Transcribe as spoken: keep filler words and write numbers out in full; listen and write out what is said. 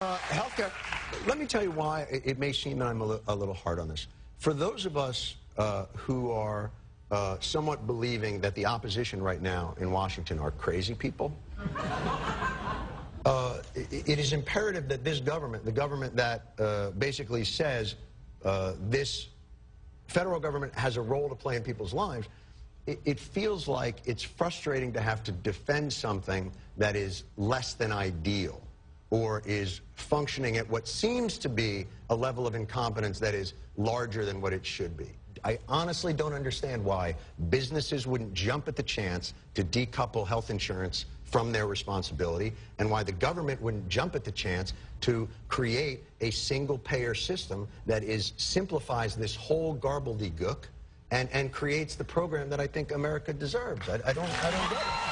Uh, healthcare. Let me tell you why it, it may seem that I'm a, li a little hard on this. For those of us uh, who are uh, somewhat believing that the opposition right now in Washington are crazy people, uh, it, it is imperative that this government, the government that uh, basically says uh, this federal government has a role to play in people's lives, it, it feels like it's frustrating to have to defend something that is less than ideal, or is functioning at what seems to be a level of incompetence that is larger than what it should be. I honestly don't understand why businesses wouldn't jump at the chance to decouple health insurance from their responsibility, and why the government wouldn't jump at the chance to create a single-payer system that is simplifies this whole garbledy-gook and, and creates the program that I think America deserves. I, I don't, I don't get it.